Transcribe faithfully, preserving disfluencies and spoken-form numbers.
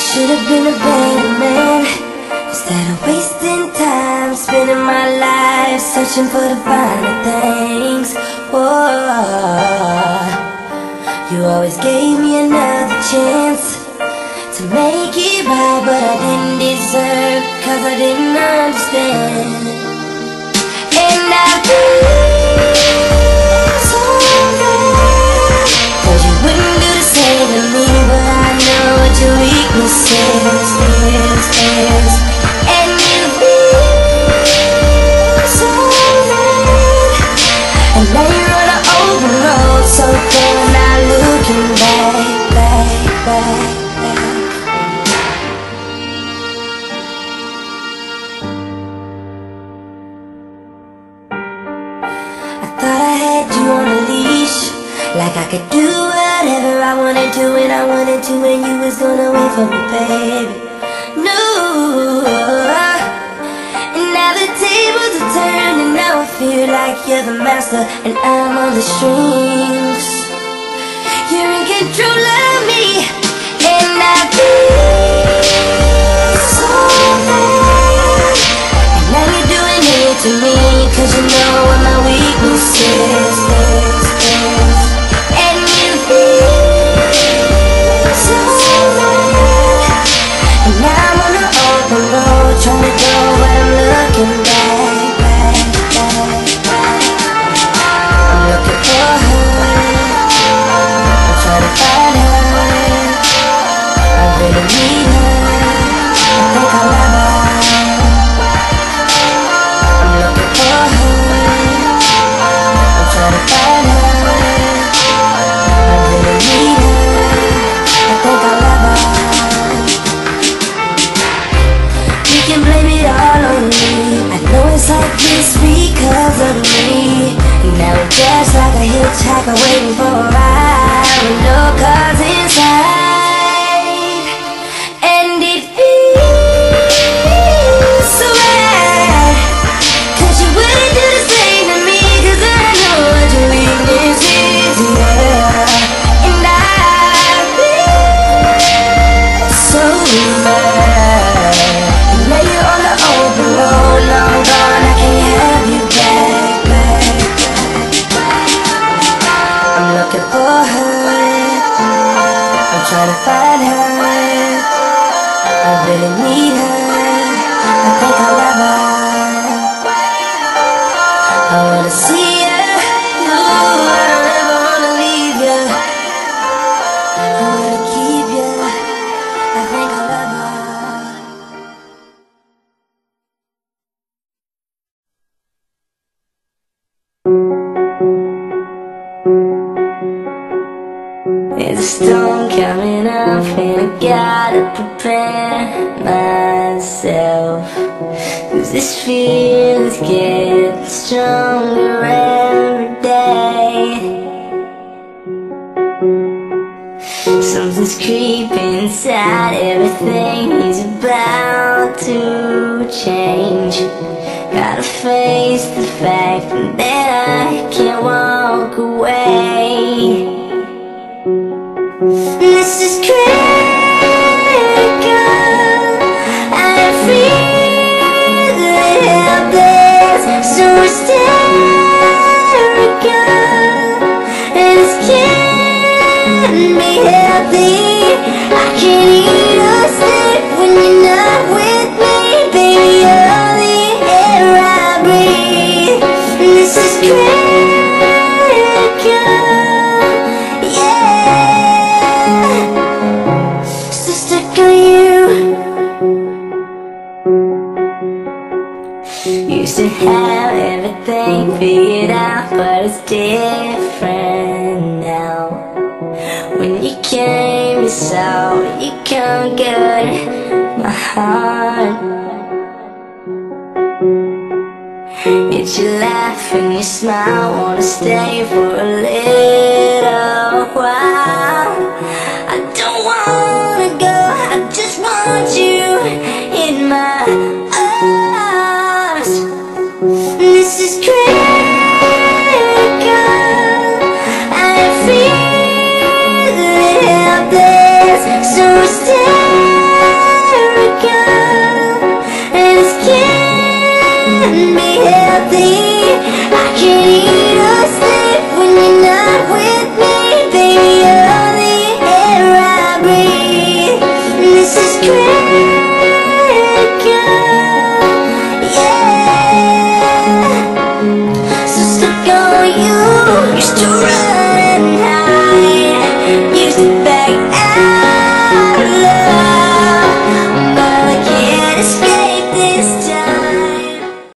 Should've been a better man, instead of wasting time, spending my life searching for the finer things. Whoa, you always gave me another chance to make it right, but I didn't deserve, cause I didn't understand. And I feel so bad, cause you wouldn't do the same to me, but I know what your weakness is, is, is. And you feel so bad, and now you're on an open road, so you're not looking back, back, back. Like I could do whatever I wanted to when I wanted to, and you was gonna wait for me, baby. No. And now the tables are turned, and now I feel like you're the master and I'm on the strings. You're in control of me, and I feel so bad. And now you're doing it to me, cause you know what my weakness is, is, is. Trying to go, but I'm looking back, back, back, back. I'm looking for her, I'm trying to find her. I really need her, I think I love her. I'm looking for her, I'm trying to find her. I really need her, I think I love her. Can blame it all on me. I know it's like this because of me. Now it's just like a hitchhiker waiting for a ride with no cars inside. And it feels so bad, cause you wouldn't do the same to me, cause I know what your weakness is, yeah. And I feel so bad. Now you're on the open road, long gone, I can't have you back, back, back. I'm looking for her, I'm trying to find her. I really need her, I think I love her. I wanna see her, you, I don't ever wanna leave you. I wanna keep you, I think I love her. There's a storm coming up and I gotta prepare myself, cause this feeling's getting stronger every day. Something's creeping inside, everything is about to change. Gotta face the fact that I can't walk away. This is critical, I feel helpless, so hysterical, and this can't be healthy. I can't eat or sleep when you're not with me, baby, you're the air I breathe. This is critical, yeah. So stuck on you. Used to have everything figured out, but it's different now. When you came, you saw, you conquered my heart. It's your laugh and your smile, wanna stay for a little while. I don't wanna go, I just want you in my arms. This is critical, I feel helpless, so stay. eat or sleep when you're not with me. Baby, you're the air I breathe. And this is crazy.